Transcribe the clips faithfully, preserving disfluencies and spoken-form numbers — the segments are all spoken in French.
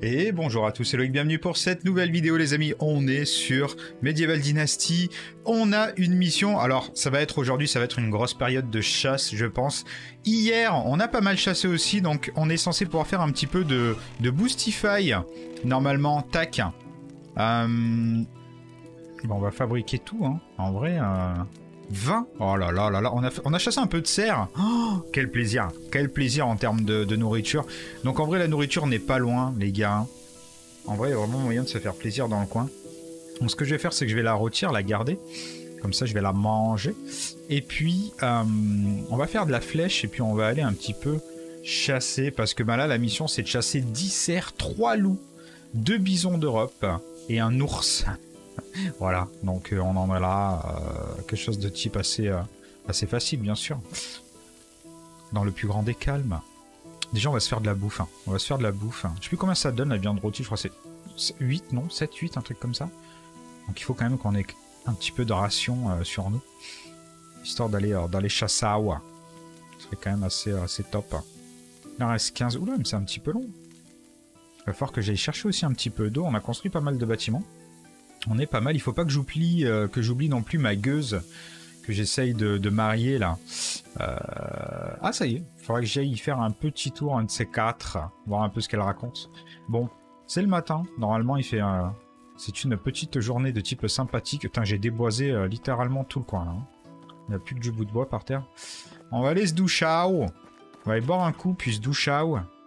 Et bonjour à tous, c'est Loïc, bienvenue pour cette nouvelle vidéo les amis. On est sur Medieval Dynasty, on a une mission, alors ça va être aujourd'hui, ça va être une grosse période de chasse je pense. Hier on a pas mal chassé aussi, donc on est censé pouvoir faire un petit peu de, de boostify, normalement, tac. Euh... Bon, on va fabriquer tout, hein. En vrai... Euh... vingt. Oh là là là là, on a, on a chassé un peu de cerf. Oh, quel plaisir, quel plaisir en termes de, de nourriture. Donc en vrai la nourriture n'est pas loin les gars. En vrai il y a vraiment moyen de se faire plaisir dans le coin. Donc ce que je vais faire c'est que je vais la rôtir, la garder. Comme ça je vais la manger. Et puis euh, on va faire de la flèche et puis on va aller un petit peu chasser. Parce que bah, là la mission c'est de chasser dix cerfs, trois loups, deux bisons d'Europe et un ours. Voilà, donc euh, on en est là, euh, quelque chose de type assez, euh, assez facile bien sûr. Dans le plus grand des calmes. Déjà on va se faire de la bouffe, hein. On va se faire de la bouffe. Hein. Je sais plus combien ça donne la viande rôtie, je crois que c'est huit, non, sept, huit, un truc comme ça. Donc il faut quand même qu'on ait un petit peu de ration euh, sur nous. Histoire d'aller euh, d'aller chasser à Awa. Ce serait quand même assez, assez top. Il en reste quinze, oula mais c'est un petit peu long. Il va falloir que j'aille chercher aussi un petit peu d'eau, on a construit pas mal de bâtiments. On est pas mal, il faut pas que j'oublie euh, que j'oublie non plus ma gueuse que j'essaye de, de marier là. Euh... Ah ça y est, il faudrait que j'aille faire un petit tour, un de ces quatre, voir un peu ce qu'elle raconte. Bon, c'est le matin, normalement il fait... Euh... C'est une petite journée de type sympathique. Putain, j'ai déboisé euh, littéralement tout le coin là. Hein. Il n'y a plus que du bout de bois par terre. On va aller se doucher. On va aller boire un coup, puis se doucher.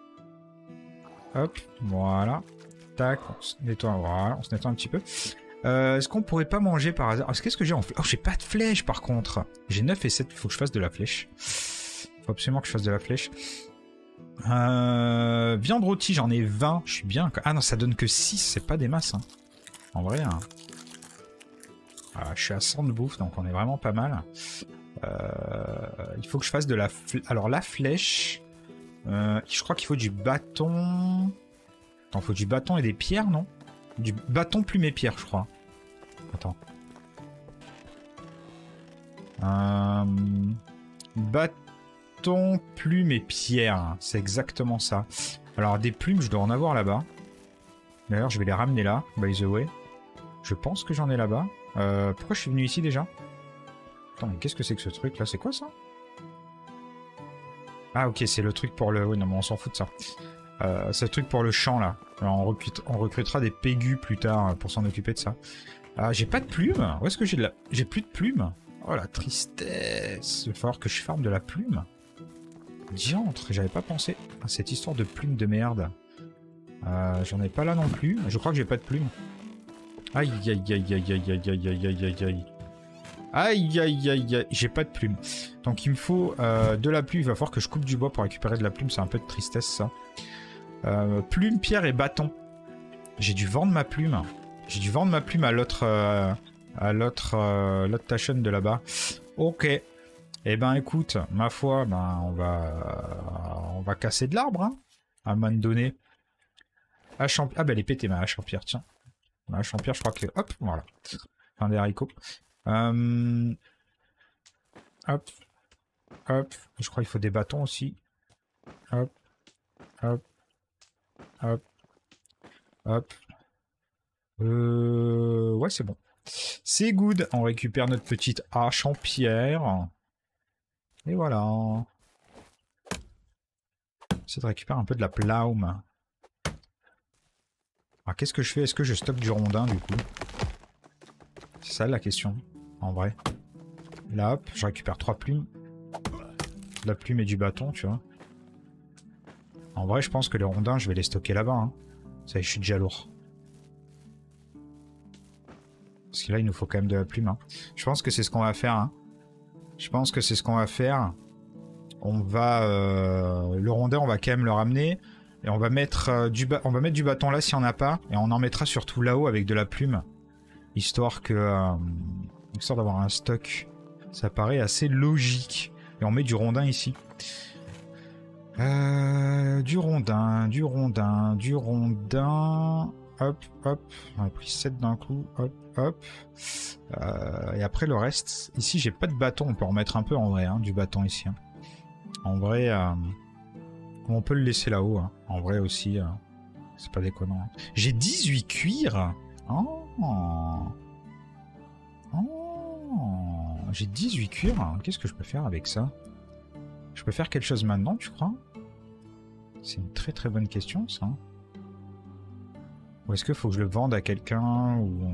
Hop, voilà. Tac, on se nettoie, voilà, on se nettoie un petit peu. Euh, Est-ce qu'on pourrait pas manger par hasard? Qu'est-ce que j'ai en flèche? Oh, j'ai pas de flèche par contre. J'ai neuf et sept, il faut que je fasse de la flèche. Faut absolument que je fasse de la flèche. Euh, viande rôtie, j'en ai vingt, je suis bien. Ah non, ça donne que six, c'est pas des masses. Hein. En vrai, hein. Voilà, je suis à cent de bouffe, donc on est vraiment pas mal. Euh, il faut que je fasse de la flèche. Alors la flèche, euh, je crois qu'il faut du bâton. Attends, il faut du bâton et des pierres, non? Du bâton, plume et pierre, je crois. Attends. Euh... Bâton, plume et pierre. C'est exactement ça. Alors, des plumes, je dois en avoir là-bas. D'ailleurs, je vais les ramener là, by the way. Je pense que j'en ai là-bas. Euh, pourquoi je suis venu ici déjà? Attends, mais qu'est-ce que c'est que ce truc là? C'est quoi ça? Ah, ok, c'est le truc pour le... Oui, non, mais on s'en fout de ça. Euh, c'est le truc pour le champ là. Alors, on, recrute, on recrutera des pégus plus tard pour s'en occuper de ça. Ah, j'ai pas de plumes. Où est-ce que j'ai de la... J'ai plus de plumes. Oh la tristesse. Il va falloir que je farme de la plume. Diantre, j'avais pas pensé à cette histoire de plumes de merde. Euh, J'en ai pas là non plus. Je crois que j'ai pas de plumes. Aïe aïe aïe aïe aïe aïe aïe aïe aïe aïe aïe. Aïe aïe aïe aïe. J'ai pas de plumes. Donc il me faut euh, de la plume. Il va falloir que je coupe du bois pour récupérer de la plume. C'est un peu de tristesse ça. Euh, plume, pierre et bâton. J'ai dû vendre ma plume. J'ai dû vendre ma plume à l'autre euh, à l'autre euh, l'autre tachon de là-bas. Ok. Eh ben écoute, ma foi, ben on va euh, on va casser de l'arbre, hein, à un moment donné. Hache en... Ah ben elle est pétée ma hache en pierre, tiens. Ma hache en pierre, je crois que... Hop, voilà. Fin des haricots. Euh... Hop. Hop. Je crois qu'il faut des bâtons aussi. Hop. Hop. Hop. Hop. Euh... Ouais, c'est bon. C'est good. On récupère notre petite hache en pierre. Et voilà. J'essaie de récupérer un peu de la plaume. Alors, qu'est-ce que je fais? Est-ce que je stocke du rondin, du coup? C'est ça, la question. En vrai. Là, hop, je récupère trois plumes. De la plume et du bâton, tu vois. En vrai, je pense que les rondins, je vais les stocker là-bas. Hein. Ça, je suis déjà lourd. Parce que là, il nous faut quand même de la plume. Hein. Je pense que c'est ce qu'on va faire. Hein. Je pense que c'est ce qu'on va faire. On va... Euh, le rondin, on va quand même le ramener. Et on va mettre, euh, du, on va mettre du bâton là, s'il n'y en a pas. Et on en mettra surtout là-haut avec de la plume. Histoire que... Euh, histoire d'avoir un stock. Ça paraît assez logique. Et on met du rondin ici. Euh, du rondin, du rondin, du rondin. Hop, hop. On a pris sept d'un coup. Hop, hop. Euh, et après le reste. Ici, j'ai pas de bâton. On peut en mettre un peu en vrai, hein, du bâton ici. Hein. En vrai, euh, on peut le laisser là-haut. Hein. En vrai aussi. Euh, C'est pas déconnant. J'ai dix-huit cuirs. Oh. Oh. J'ai dix-huit cuirs. Qu'est-ce que je peux faire avec ça? Je peux faire quelque chose maintenant, tu crois? C'est une très très bonne question, ça. Ou est-ce qu'il faut que je le vende à quelqu'un ou...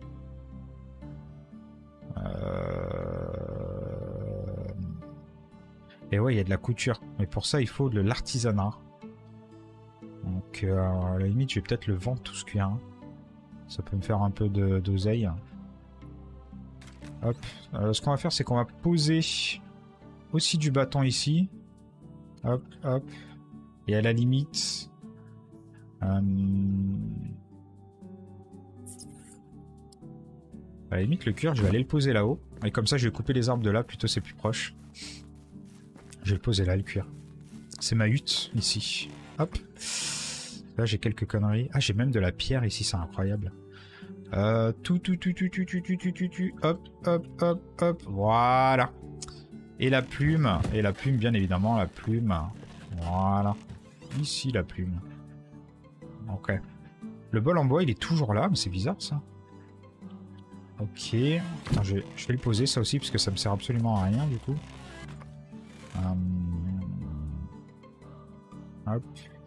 Euh... Et ouais, il y a de la couture. Mais pour ça, il faut de l'artisanat. Donc, euh, à la limite, je vais peut-être le vendre tout ce cuir. Hein. Ça peut me faire un peu d'oseille. Hop. Euh, ce qu'on va faire, c'est qu'on va poser aussi du bâton ici. Hop, hop. Et à la limite... Euh... À la limite, le cuir, je vais aller le poser là-haut. Et comme ça, je vais couper les arbres de là, plutôt c'est plus proche. Je vais le poser là, le cuir. C'est ma hutte, ici. Hop. Là, j'ai quelques conneries. Ah, j'ai même de la pierre ici, c'est incroyable. Euh, tout, tout, tout, tout, tout, tout, tout, tout, tout, tout. Hop, hop, hop, hop. Voilà. Et la plume. Et la plume, bien évidemment, la plume. Voilà. Ici, la plume. Ok. Le bol en bois, il est toujours là, mais c'est bizarre, ça. Ok. Attends, je, vais, je vais le poser, ça aussi, parce que ça me sert absolument à rien, du coup. Hum... Hop.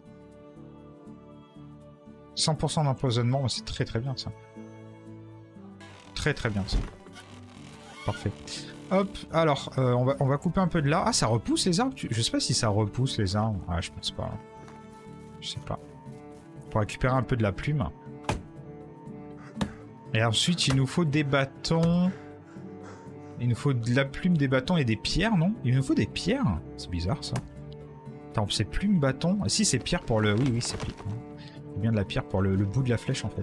cent pour cent d'empoisonnement, c'est très très bien, ça. Très très bien, ça. Parfait. Hop, alors, euh, on, va, on va couper un peu de là. Ah, ça repousse les arbres? Je sais pas si ça repousse les arbres. Ah, je pense pas. Je sais pas. Pour récupérer un peu de la plume. Et ensuite, il nous faut des bâtons. Il nous faut de la plume, des bâtons et des pierres, non? Il nous faut des pierres? C'est bizarre, ça. Attends, c'est plume, bâton? Ah, si, c'est pierre pour le... Oui, oui, c'est pierre. C'est bien de la pierre pour le, le bout de la flèche, en fait.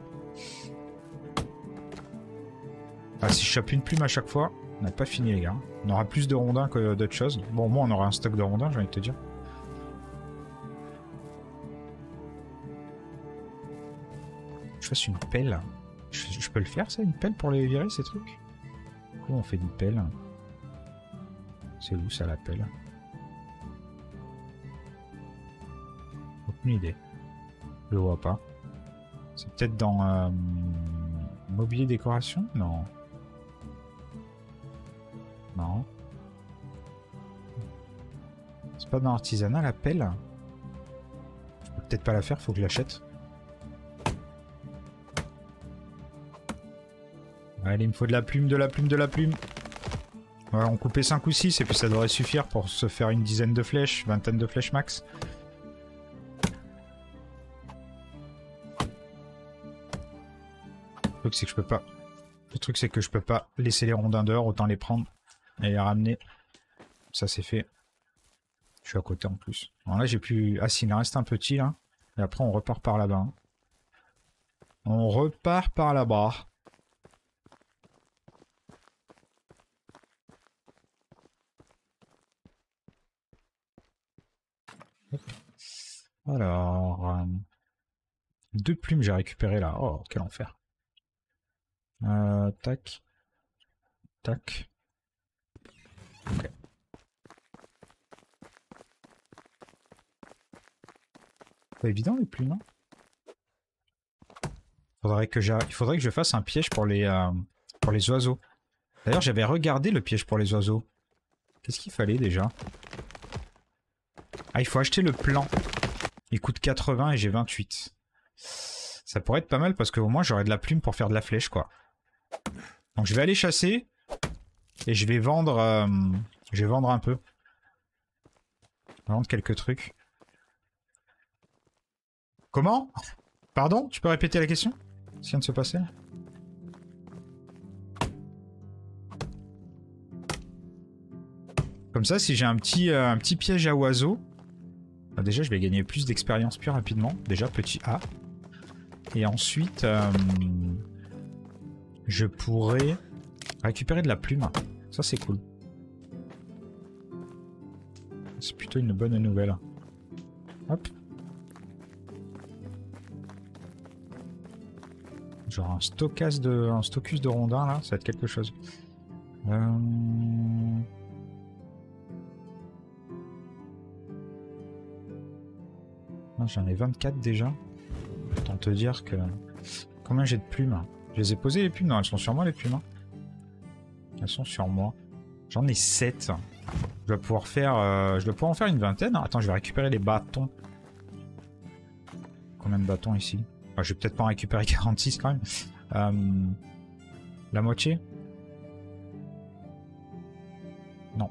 Ah, si je chope une plume à chaque fois, on n'a pas fini, les gars. On aura plus de rondins que d'autres choses. Bon, au moins, on aura un stock de rondins, j'ai envie de te dire. Je fasse une pelle. Je, je peux le faire, ça, une pelle, pour les virer, ces trucs? Comment on fait une pelle? C'est où, ça, la pelle? Aucune idée. Je le vois pas. C'est peut-être dans... Euh, mobilier décoration? Non. Non. C'est pas dans l'artisanat, la pelle? Je peux peut-être pas la faire, faut que je l'achète. Allez, il me faut de la plume, de la plume, de la plume. On va en couper cinq ou six et puis ça devrait suffire pour se faire une dizaine de flèches, vingtaine de flèches max. Le truc c'est que je peux pas. Le truc c'est que je peux pas laisser les rondins dehors, autant les prendre et les ramener. Ça c'est fait. Je suis à côté en plus. Alors là j'ai plus. Ah si, il en reste un petit là. Et après on repart par là-bas. Hein. On repart par là-bas. Alors, euh, deux plumes j'ai récupéré là. Oh, quel enfer. Euh, tac. Tac. Ok. Pas évident les plumes, non? Faudrait que il faudrait que je fasse un piège pour les, euh, pour les oiseaux. D'ailleurs, j'avais regardé le piège pour les oiseaux. Qu'est-ce qu'il fallait déjà? Ah, il faut acheter le plan. Il coûte quatre-vingts et j'ai vingt-huit. Ça pourrait être pas mal parce qu'au moins j'aurai de la plume pour faire de la flèche, quoi. Donc je vais aller chasser. Et je vais vendre... Euh, je vais vendre un peu. Vendre quelques trucs. Comment? Pardon? Tu peux répéter la question? Ce qui vient de se passer? Comme ça, si j'ai un petit, euh, un petit piège à oiseaux... Bah déjà, je vais gagner plus d'expérience plus rapidement. Déjà, petit A. Et ensuite, euh, je pourrais récupérer de la plume. Ça, c'est cool. C'est plutôt une bonne nouvelle. Hop. Genre un stockage de, un stockus de rondins, là. Ça va être quelque chose. Euh... J'en ai vingt-quatre déjà. te dire que... Combien j'ai de plumes? Je les ai posées les plumes? Non, elles sont sur moi les plumes. Hein. Elles sont sur moi. J'en ai sept. Je dois pouvoir faire... Euh, je dois pouvoir en faire une vingtaine. Attends, je vais récupérer les bâtons. Combien de bâtons ici? Enfin, je vais peut-être pas en récupérer quarante-six quand même. Euh, la moitié? Non.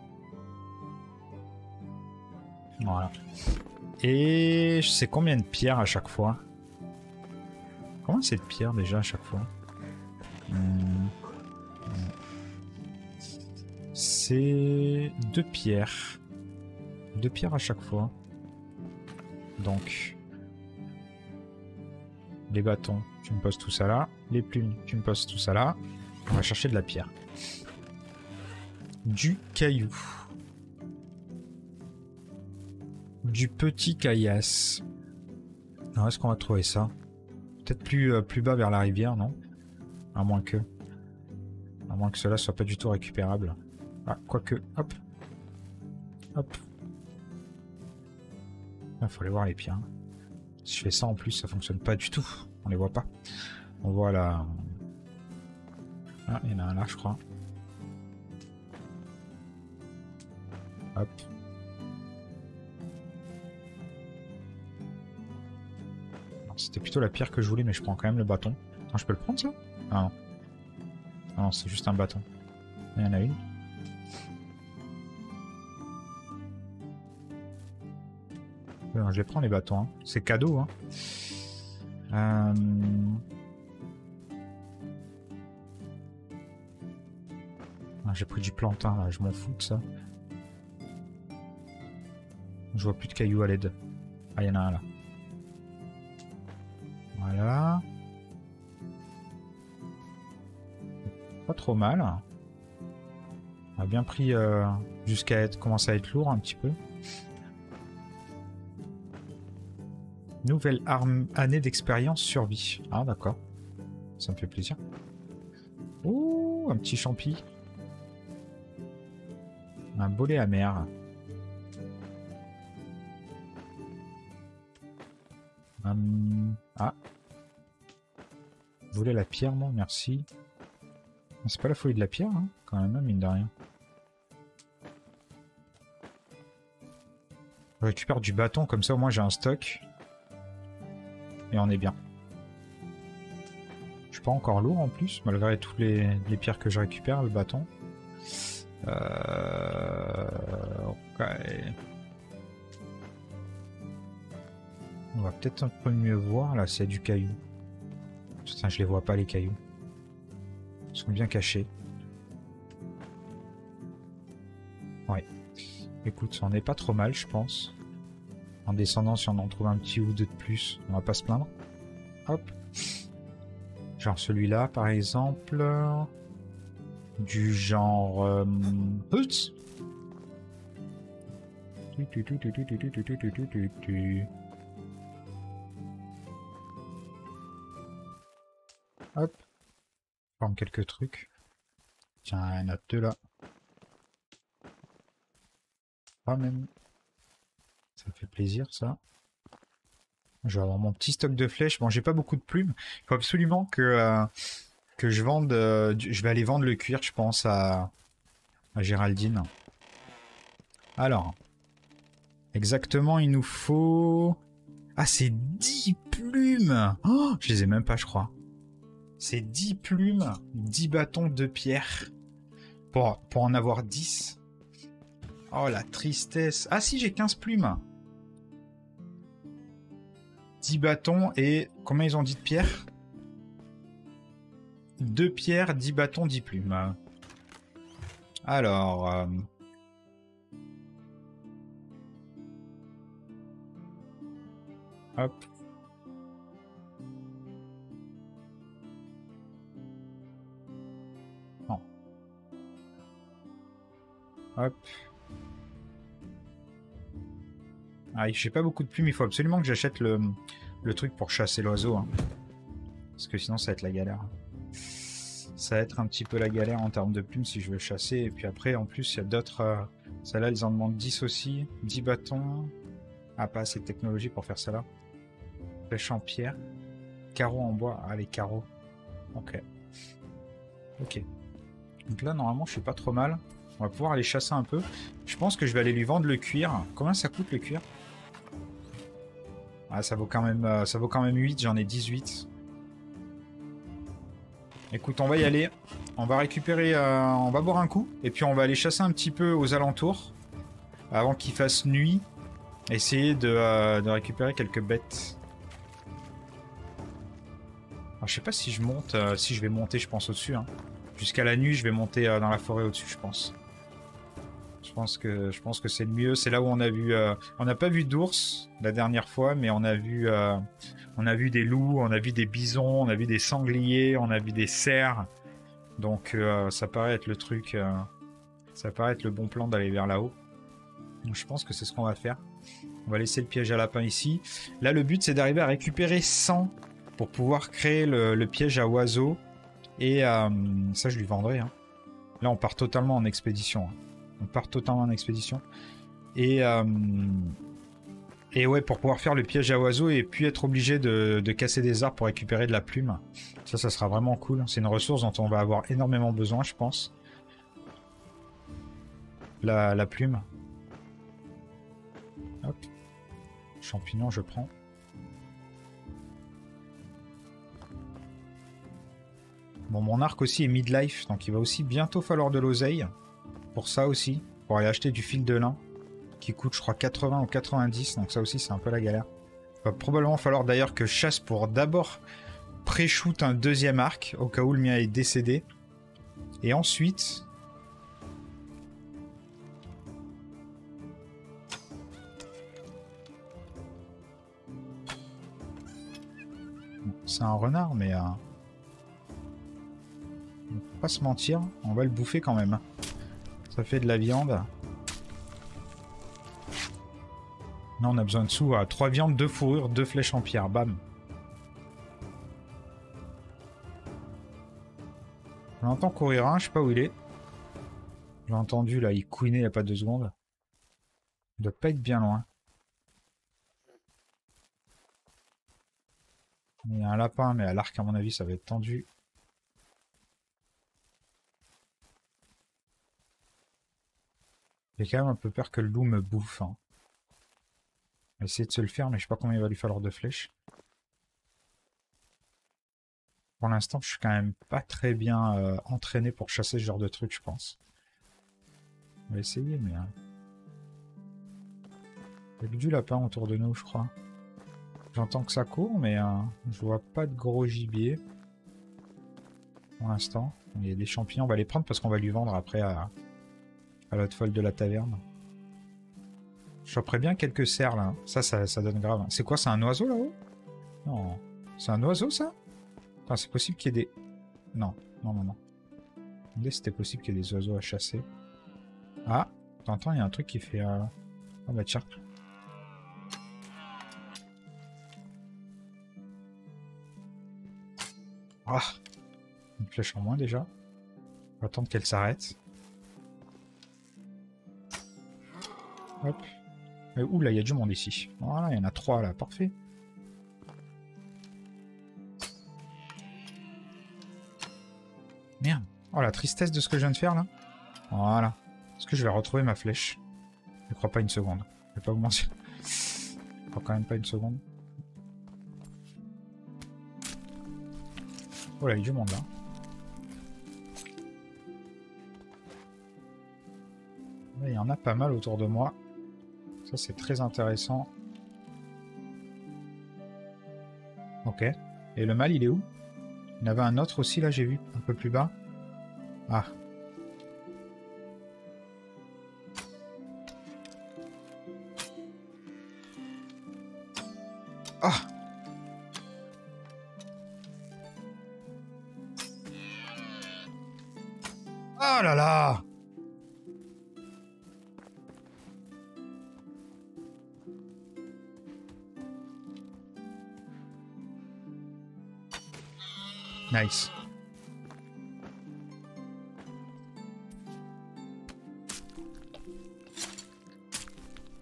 Voilà. Et je sais combien de pierres à chaque fois? Combien c'est de pierres déjà à chaque fois? hum, C'est deux pierres. Deux pierres à chaque fois. Donc... Les bâtons, tu me poses tout ça là. Les plumes, tu me poses tout ça là. On va chercher de la pierre. Du caillou. Du petit caillasse. Alors, est-ce qu'on va trouver ça? Peut-être plus, euh, plus bas vers la rivière, non? À moins que... À moins que cela soit pas du tout récupérable. Ah, quoique... Hop. Hop. Il faut aller voir les pierres. Si je fais ça en plus, ça fonctionne pas du tout. On les voit pas. On voit là... Ah, il y en a un là, je crois. Hop. C'était plutôt la pierre que je voulais, mais je prends quand même le bâton. Attends, je peux le prendre ça? Ah non. Ah non, c'est juste un bâton. Il y en a une. Alors, je les prends les bâtons. Hein. C'est cadeau. Hein. Euh... Ah, j'ai pris du plantain là, je m'en fous de ça. Je vois plus de cailloux à l'aide. Ah, il y en a un là. Voilà. Pas trop mal. On a bien pris euh, jusqu'à être commencer à être lourd un petit peu. Nouvelle arme, année d'expérience survie. Ah d'accord. Ça me fait plaisir. Ouh, un petit champi. Un bolet amer. Hum, ah. Vous voulez la pierre, moi? Merci. C'est pas la folie de la pierre, hein, quand même, mine de rien. Je récupère du bâton, comme ça au moins j'ai un stock. Et on est bien. Je suis pas encore lourd en plus, malgré toutes les, les pierres que je récupère, le bâton. Euh... Ok. On va peut-être un peu mieux voir, là, c'est du caillou. Putain, je les vois pas, les cailloux. Ils sont bien cachés. Ouais. Écoute, ça en est pas trop mal, je pense. En descendant, si on en trouve un petit ou deux de plus, on va pas se plaindre. Hop. Genre celui-là, par exemple. Du genre... Euh... Oups. Hop. Forme quelques trucs. Tiens, il y en a deux là. Pas même. Ça me fait plaisir, ça. Je vais avoir mon petit stock de flèches. Bon, j'ai pas beaucoup de plumes. Il faut absolument que, euh, que je vende... Euh, je vais aller vendre le cuir, je pense, à, à Géraldine. Alors. Exactement, il nous faut... Ah, c'est dix plumes. Oh, je les ai même pas, je crois. C'est dix plumes, dix bâtons de pierre. Pour, pour en avoir dix. Oh, la tristesse. Ah si, j'ai quinze plumes. dix bâtons et... Combien ils ont dit de pierre? deux pierres, dix bâtons, dix plumes. Alors... Euh... Hop. Non. Hop. Ah, j'ai pas beaucoup de plumes, il faut absolument que j'achète le, le truc pour chasser l'oiseau. Hein. Parce que sinon ça va être la galère. Ça va être un petit peu la galère en termes de plumes si je veux chasser. Et puis après, en plus, il y a d'autres... Euh, celle-là, ils en demandent dix aussi. dix bâtons. Ah, pas assez de technologie pour faire ça là. Flèche en pierre. carreaux en bois. Ah, les carreaux. Ok. Ok. Donc là, normalement, je suis pas trop mal. On va pouvoir aller chasser un peu. Je pense que je vais aller lui vendre le cuir. Combien ça coûte le cuir? Ah, ça vaut quand même, euh, ça vaut quand même huit. J'en ai dix-huit. Écoute, on va y aller. On va récupérer... Euh, on va boire un coup. Et puis on va aller chasser un petit peu aux alentours. Avant qu'il fasse nuit. Essayer de, euh, de récupérer quelques bêtes. Alors, je sais pas si je monte... Euh, si je vais monter, je pense, au-dessus. Hein. Jusqu'à la nuit, je vais monter euh, dans la forêt au-dessus, je pense. Je pense que, je pense que c'est le mieux. C'est là où on a vu... Euh, on n'a pas vu d'ours la dernière fois, mais on a vu... Euh, on a vu des loups, on a vu des bisons, on a vu des sangliers, on a vu des cerfs. Donc euh, ça paraît être le truc... Euh, ça paraît être le bon plan d'aller vers là-haut. Donc je pense que c'est ce qu'on va faire. On va laisser le piège à lapin ici. Là, le but, c'est d'arriver à récupérer cent pour pouvoir créer le, le piège à oiseaux. Et euh, ça, je lui vendrai. Hein. Là, on part totalement en expédition. Hein. On part totalement en expédition. Et, euh, et ouais, pour pouvoir faire le piège à oiseaux et puis être obligé de, de casser des arbres pour récupérer de la plume. Ça, ça sera vraiment cool. C'est une ressource dont on va avoir énormément besoin, je pense. La, la plume. Hop. Champignon, je prends. Bon, mon arc aussi est midlife, donc il va aussi bientôt falloir de l'oseille. Pour ça aussi, pour aller acheter du fil de lin, qui coûte, je crois, quatre-vingts ou quatre-vingt-dix, donc ça aussi, c'est un peu la galère. Il va probablement falloir d'ailleurs que je chasse pour d'abord pré-shoot un deuxième arc, au cas où le mien est décédé. Et ensuite... C'est un renard, mais... Euh... On peut pas se mentir, on va le bouffer quand même. Ça fait de la viande. Là, on a besoin de sous. À trois viandes, deux fourrures, deux flèches en pierre. Bam. On entend courir un, je sais pas où il est. J'ai entendu là, il couinait il y a pas deux secondes. Il doit pas être bien loin. Il y a un lapin, mais à l'arc, à mon avis, ça va être tendu. J'ai quand même un peu peur que le loup me bouffe. Hein. On va essayer de se le faire, mais je sais pas combien il va lui falloir de flèches. Pour l'instant, je suis quand même pas très bien euh, entraîné pour chasser ce genre de truc, je pense. On va essayer, mais... Hein. Il y a que du lapin autour de nous, je crois. J'entends que ça court, mais euh, je vois pas de gros gibier. Pour l'instant. Il y a des champignons, on va les prendre parce qu'on va lui vendre après à, à l'autre folle de la taverne. Je choperais bien quelques cerfs là. Ça, ça, ça donne grave. C'est quoi, c'est un oiseau là-haut? Non. C'est un oiseau ça? Enfin, c'est possible qu'il y ait des... Non, non, non, non. C'était possible qu'il y ait des oiseaux à chasser. Ah, t'entends, il y a un truc qui fait... Euh... Ah bah tiens. Ah, une flèche en moins déjà. On va attendre qu'elle s'arrête. Hop. Mais ouh là, il y a du monde ici. Voilà, il y en a trois là, parfait. Merde. Oh la tristesse de ce que je viens de faire là. Voilà. Est-ce que je vais retrouver ma flèche? Je crois pas une seconde. Je vais pas vous mentir. Je crois quand même pas une seconde. Oh là, il y a du monde là. Là, il y en a pas mal autour de moi. Ça, c'est très intéressant. Ok. Et le mâle, il est où? Il y en avait un autre aussi, là, j'ai vu, un peu plus bas. Ah. Ah! Oh là là! Nice.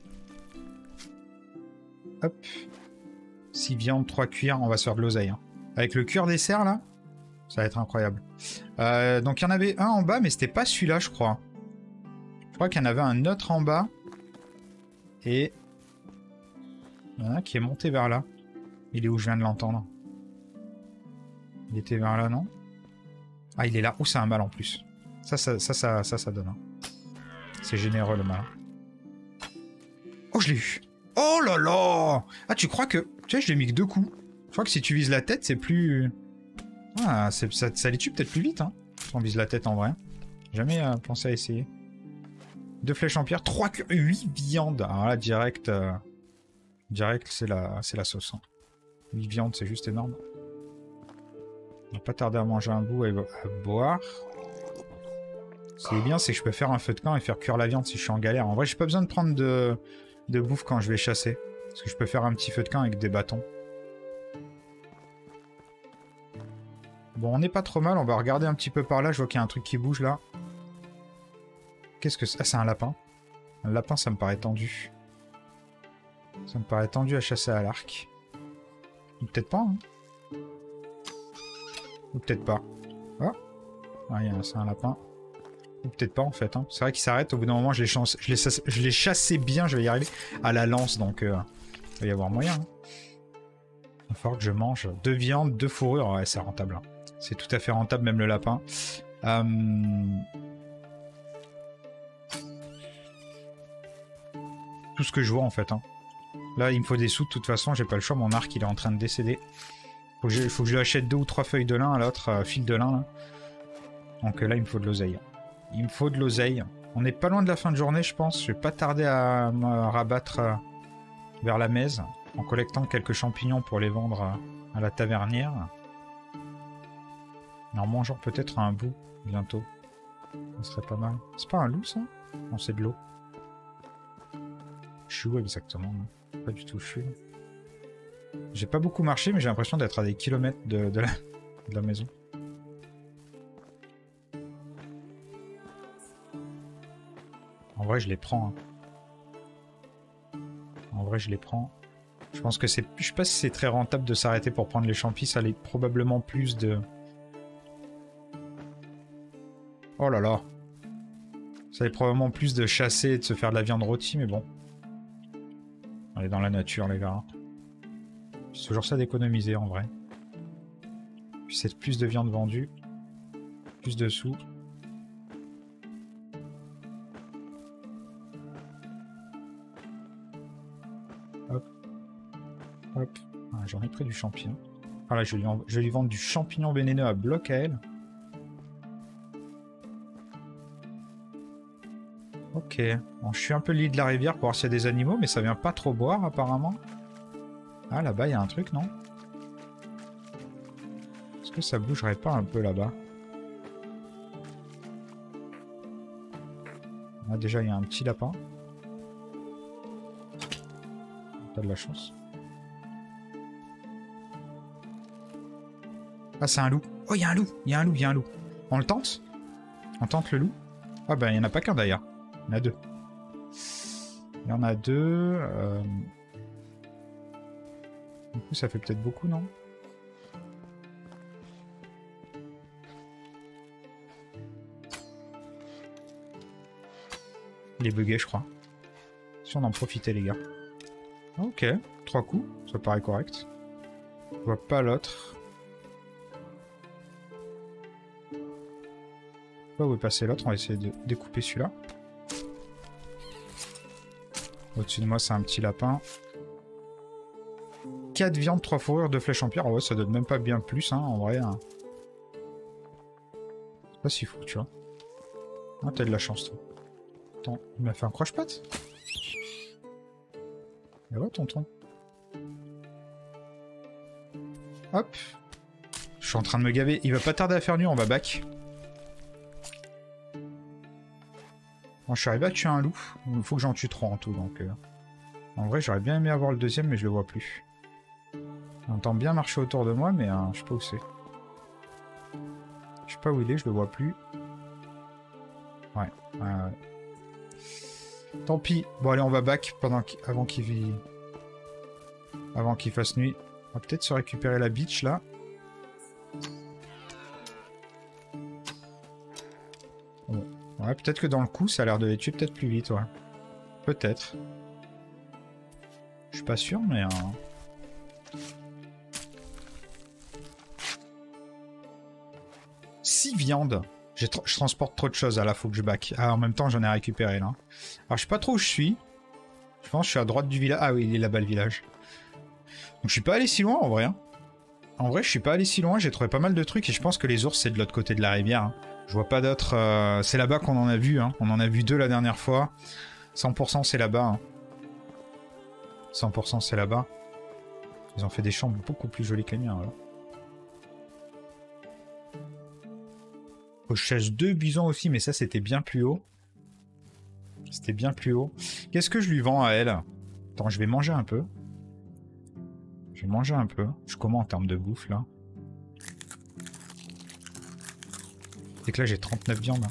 Hop. six viandes, trois cuirs, on va se faire de l'oseille. Hein. Avec le cuir des cerfs, là, ça va être incroyable. Euh, donc, il y en avait un en bas, mais c'était pas celui-là, je crois. Je crois qu'il y en avait un autre en bas. Et... il y en a un qui est monté vers là. Il est où je viens de l'entendre? Il était vers là, non? Ah, il est là. Oh, c'est un mâle en plus. Ça, ça, ça, ça, ça, ça donne. Hein. C'est généreux, le mâle. Oh, je l'ai eu. Oh là là! Ah, tu crois que... tu sais, je l'ai mis que deux coups. Je crois que si tu vises la tête, c'est plus... ah, ça, ça les tue peut-être plus vite, hein. Si on vise la tête en vrai. Jamais euh, pensé à essayer. Deux flèches en pierre, trois cœurs, huit viandes. Alors là, direct... Euh... direct, c'est la, c'est la sauce. Hein. huit viandes, c'est juste énorme. On va pas tarder à manger un bout et à boire. Ce qui est bien, c'est que je peux faire un feu de camp et faire cuire la viande si je suis en galère. En vrai, j'ai pas besoin de prendre de, de bouffe quand je vais chasser. Parce que je peux faire un petit feu de camp avec des bâtons. Bon, on n'est pas trop mal. On va regarder un petit peu par là. Je vois qu'il y a un truc qui bouge là. Qu'est-ce que c'est? Ah, c'est un lapin. Un lapin, ça me paraît tendu. Ça me paraît tendu à chasser à l'arc. Ou peut-être pas, hein. Ou peut-être pas. Oh. Ah, c'est un lapin. Ou peut-être pas en fait. Hein. C'est vrai qu'il s'arrête. Au bout d'un moment, je l'ai chassé bien. Je vais y arriver à la lance. Donc, euh, il va y avoir moyen. Hein. Il va falloir que je mange deux viandes, deux fourrures. Ouais, c'est rentable. Hein. C'est tout à fait rentable, même le lapin. Euh... Tout ce que je vois en fait. Hein. Là, il me faut des sous. De toute façon, j'ai pas le choix. Mon arc, il est en train de décéder. Faut que je, faut que je lui achète deux ou trois feuilles de lin à l'autre, euh, fil de lin. Là. Donc euh, là, il me faut de l'oseille. Il me faut de l'oseille. On n'est pas loin de la fin de journée, je pense. Je vais pas tarder à me rabattre euh, vers la mèze en collectant quelques champignons pour les vendre euh, à la tavernière. Et en mangeant peut-être un bout bientôt. Ça serait pas mal. C'est pas un loup, ça? Non, c'est de l'eau. Je suis où exactement? Là pas du tout, je suis. J'ai pas beaucoup marché, mais j'ai l'impression d'être à des kilomètres de, de, la, de la maison. En vrai, je les prends. Hein. En vrai, je les prends. Je pense que c'est... je sais pas si c'est très rentable de s'arrêter pour prendre les champis. Ça allait probablement plus de... oh là là. Ça allait probablement plus de chasser et de se faire de la viande rôtie, mais bon. On est dans la nature, les gars. C'est toujours ça d'économiser, en vrai. Puis c'est plus de viande vendue. Plus de sous. Hop. Hop. Ah, j'en ai pris du champignon. Ah là, je vais, lui en... je vais lui vendre du champignon vénéneux à bloc à elle. Ok. Bon, je suis un peu l'île de la rivière pour voir s'il y a des animaux, mais ça vient pas trop boire, apparemment. Ah, là-bas, il y a un truc, non? Est-ce que ça bougerait pas un peu là-bas? Ah, déjà, il y a un petit lapin. T'as de la chance. Ah, c'est un loup. Oh, il y a un loup. Il y a un loup, il y a un loup. On le tente? On tente le loup? Ah, ben, il n'y en a pas qu'un d'ailleurs. Il y en a deux. Il y en a deux. Euh... Du coup, ça fait peut-être beaucoup, non? Il est bugué, je crois. Si on en profitait, les gars. Ok, trois coups, ça paraît correct. Je vois pas l'autre. Je sais pas où est passé l'autre, on va essayer de découper celui-là. Au-dessus de moi, c'est un petit lapin. quatre viandes, trois fourrures, deux flèches en pierre. Oh ouais, ça donne même pas bien plus, hein, en vrai. Hein. C'est pas si fou, tu vois. Ah, t'as de la chance, toi. Attends, il m'a fait un croche-patte. Et ouais, tonton. Hop. Je suis en train de me gaver. Il va pas tarder à faire nuit, on va back. Bon, je suis arrivé à tuer un loup. Il faut que j'en tue trois en tout, donc... Euh... En vrai, j'aurais bien aimé avoir le deuxième, mais je le vois plus. On entend bien marcher autour de moi, mais euh, je sais pas où c'est. Je sais pas où il est, je le vois plus. Ouais. Euh... Tant pis. Bon, allez, on va back pendant qu avant qu'il vit... avant qu'il fasse nuit. On va peut-être se récupérer la beach, là. Ouais, peut-être que dans le coup, ça a l'air de les tuer peut-être plus vite, ouais. Peut-être. Je suis pas sûr, mais... Euh... six viandes. Je transporte trop de choses, là, faut que je back. Ah, en même temps, j'en ai récupéré, là. Alors, je sais pas trop où je suis. Je pense que je suis à droite du village. Ah oui, il est là-bas, le village. Donc, je suis pas allé si loin, en vrai. Hein. En vrai, je suis pas allé si loin. J'ai trouvé pas mal de trucs. Et je pense que les ours, c'est de l'autre côté de la rivière. Hein. Je vois pas d'autres... Euh... C'est là-bas qu'on en a vu. Hein. On en a vu deux la dernière fois. cent pour cent, c'est là-bas. Hein. cent pour cent, c'est là-bas. Ils ont fait des champs beaucoup plus jolis que les miens, alors. Faut que je chasse deux bisons aussi, mais ça, c'était bien plus haut. C'était bien plus haut. Qu'est-ce que je lui vends à elle? Attends, je vais manger un peu. Je vais manger un peu. Je comment en termes de bouffe, là? C'est que là, j'ai trente-neuf viandes.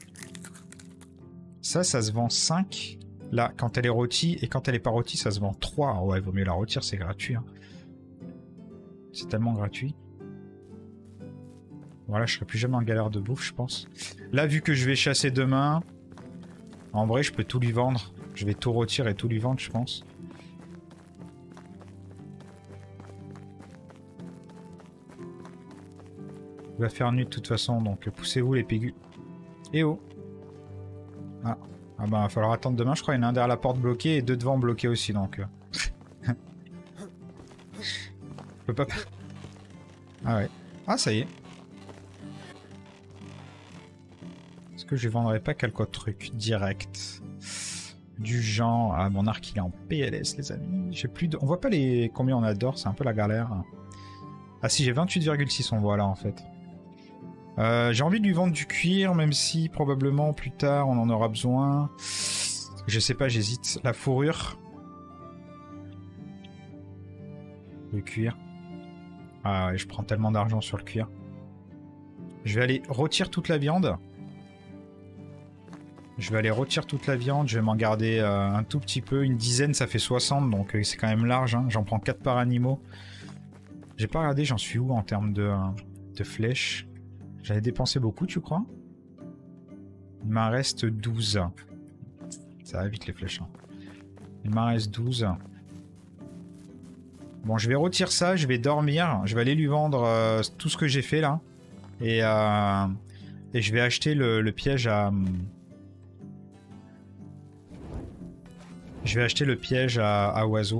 Ça, ça se vend cinq. Là, quand elle est rôtie, et quand elle est pas rôtie, ça se vend trois. Oh ouais, vaut mieux la rôtir, c'est gratuit. Hein. C'est tellement gratuit. Voilà, je serai plus jamais en galère de bouffe, je pense. Là, vu que je vais chasser demain, en vrai, je peux tout lui vendre. Je vais tout rôtir et tout lui vendre, je pense. Il va faire nuit de toute façon, donc poussez-vous les pégus. Eh oh! Ah. Ah bah, il va falloir attendre demain, je crois. Il y en a un derrière la porte bloqué et deux devant bloqués aussi, donc... Je peux pas... Ah ouais. Ah, ça y est. Est-ce que je vendrais pas quelque truc direct? Du genre... Ah, mon arc, il est en P L S, les amis. J'ai plus de... On voit pas les... combien on a d'or, c'est un peu la galère. Ah si, j'ai vingt-huit virgule six, on voit là, en fait. Euh, j'ai envie de lui vendre du cuir, même si probablement plus tard on en aura besoin. Je sais pas, j'hésite. La fourrure. Le cuir. Ah ouais, je prends tellement d'argent sur le cuir. Je vais aller rôtir toute la viande. Je vais aller rôtir toute la viande. Je vais m'en garder euh, un tout petit peu. Une dizaine, ça fait soixante, donc euh, c'est quand même large. Hein. J'en prends quatre par animaux. J'ai pas regardé, j'en suis où en termes de, euh, de flèches. J'avais dépensé beaucoup, tu crois? Il m'en reste douze. Ça va vite les flèches. Hein. Il m'en reste douze. Bon, je vais retirer ça, je vais dormir. Je vais aller lui vendre euh, tout ce que j'ai fait là. Et, euh, et je vais acheter le, le piège à... Je vais acheter le piège à, à oiseaux.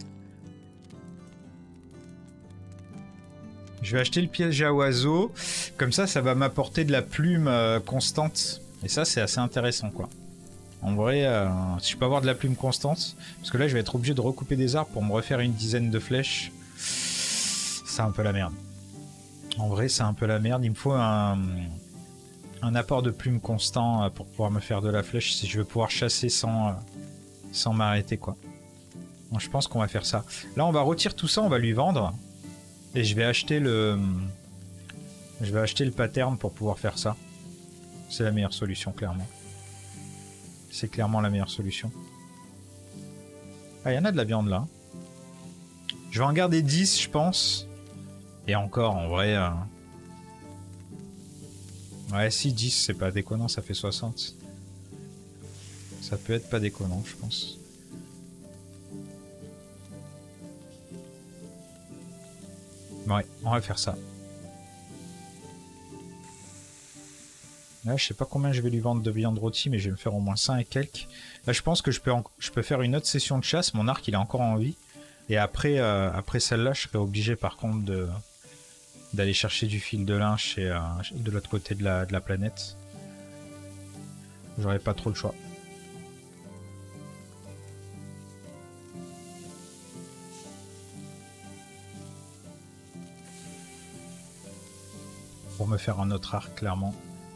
Je vais acheter le piège à oiseaux, comme ça, ça va m'apporter de la plume euh, constante. Et ça, c'est assez intéressant, quoi. En vrai, euh, si je peux avoir de la plume constante, parce que là, je vais être obligé de recouper des arbres pour me refaire une dizaine de flèches. C'est un peu la merde. En vrai, c'est un peu la merde. Il me faut un, un apport de plume constant pour pouvoir me faire de la flèche, si je veux pouvoir chasser sans, sans m'arrêter, quoi. Donc, je pense qu'on va faire ça. Là, on va retirer tout ça, on va lui vendre. Et je vais acheter le... Je vais acheter le pattern pour pouvoir faire ça. C'est la meilleure solution, clairement. C'est clairement la meilleure solution. Ah, il y en a de la viande, là. Je vais en garder dix, je pense. Et encore, en vrai... Euh... Ouais, si, dix, c'est pas déconnant, ça fait soixante. Ça peut être pas déconnant, je pense. Ouais, on va faire ça. Là, je sais pas combien je vais lui vendre de viande rôtie, mais je vais me faire au moins cinq et quelques. Là, je pense que je peux, en... je peux faire une autre session de chasse. Mon arc, il est encore en vie. Et après, euh, après celle-là, je serai obligé, par contre, de d'aller chercher du fil de lin chez, euh, de l'autre côté de la, de la planète. J'aurai pas trop le choix. Pour me faire un autre arc, clairement.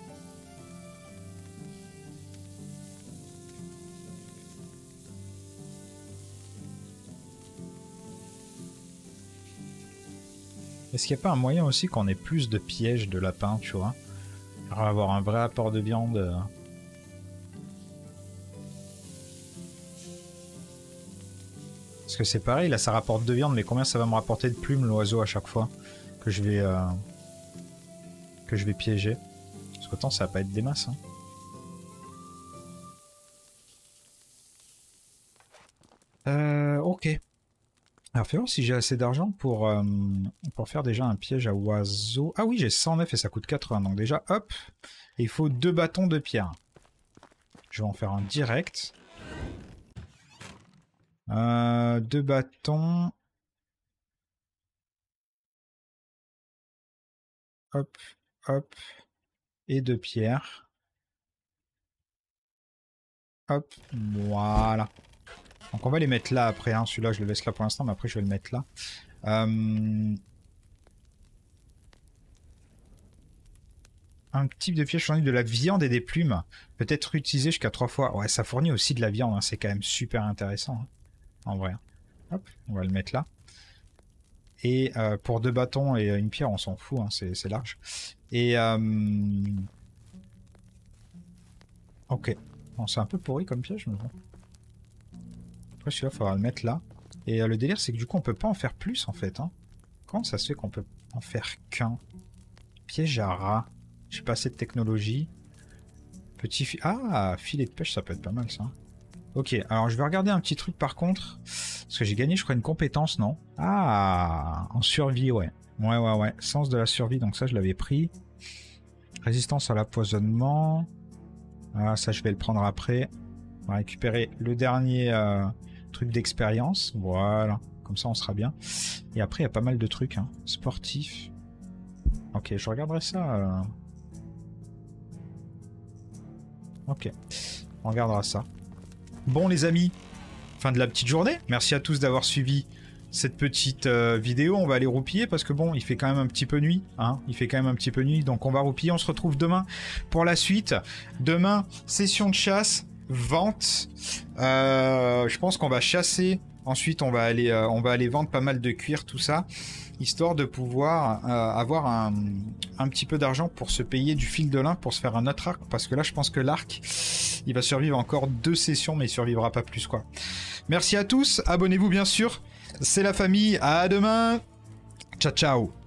Est-ce qu'il n'y a pas un moyen aussi qu'on ait plus de pièges de lapins, tu vois? Pour avoir un vrai apport de viande. Parce que c'est pareil, là ça rapporte de viande, mais combien ça va me rapporter de plumes l'oiseau à chaque fois que je vais... Euh... que je vais piéger. Parce qu'autant ça va pas être des masses. Hein. Euh, ok. Alors, fais voir si j'ai assez d'argent pour, euh, pour faire déjà un piège à oiseaux. Ah oui, j'ai cent neuf et ça coûte quatre-vingts. Donc déjà, hop. Et il faut deux bâtons de pierre. Je vais en faire un direct. Euh, deux bâtons. Hop, hop. Et deux pierres. Hop, voilà. Donc on va les mettre là après. Hein. Celui-là, je le laisse là pour l'instant, mais après je vais le mettre là. Euh... Un type de piège fournit de la viande et des plumes. Peut-être utilisé jusqu'à trois fois. Ouais, ça fournit aussi de la viande. Hein. C'est quand même super intéressant. Hein. En vrai. Hop, on va le mettre là. Et euh, pour deux bâtons et une pierre, on s'en fout. Hein. C'est large. Et... Euh... Ok. Bon, c'est un peu pourri comme piège, mais bon. Après, celui-là, il faudra le mettre là. Et euh, le délire, c'est que du coup, on peut pas en faire plus, en fait. Hein. Comment ça se fait qu'on peut en faire qu'un? Piège à rat. J'ai pas assez de technologie. Petit fi... Ah, filet de pêche, ça peut être pas mal, ça. Ok, alors je vais regarder un petit truc, par contre. Parce que j'ai gagné, je crois, une compétence, non? Ah, en survie, ouais. Ouais, ouais, ouais. Sens de la survie, donc ça, je l'avais pris. Résistance à l'empoisonnement. Ah, ça, je vais le prendre après. On va récupérer le dernier euh, truc d'expérience. Voilà. Comme ça, on sera bien. Et après, il y a pas mal de trucs. Hein. Sportif. Ok, je regarderai ça. Euh... Ok. On regardera ça. Bon, les amis. Fin de la petite journée. Merci à tous d'avoir suivi cette petite euh, vidéo. On va aller roupiller parce que bon, il fait quand même un petit peu nuit. Hein. Il fait quand même un petit peu nuit. Donc, on va roupiller. On se retrouve demain pour la suite. Demain, session de chasse. Vente. Euh, je pense qu'on va chasser. Ensuite, on va aller, euh, on va aller vendre pas mal de cuir, tout ça, histoire de pouvoir euh, avoir un, un petit peu d'argent pour se payer du fil de lin pour se faire un autre arc. Parce que là, je pense que l'arc, il va survivre encore deux sessions, mais il survivra pas plus, quoi. Merci à tous. Abonnez-vous, bien sûr. C'est la famille. À demain. Ciao, ciao.